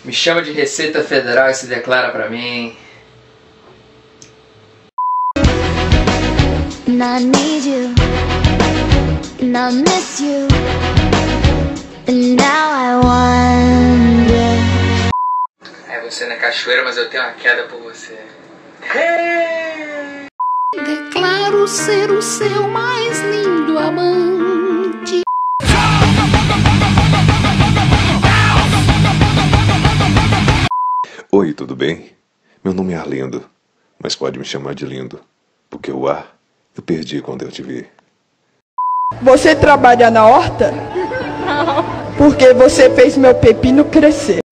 Me chama de Receita Federal e se declara pra mim. And I need you, and I miss you, and now I wonder. É você na cachoeira, mas eu tenho uma queda por você. Declaro ser o seu mais lindo amante. Oi, tudo bem? Meu nome é Arlindo, mas pode me chamar de Lindo, porque o ar eu perdi quando eu te vi. Você trabalha na horta? Não. Porque você fez meu pepino crescer.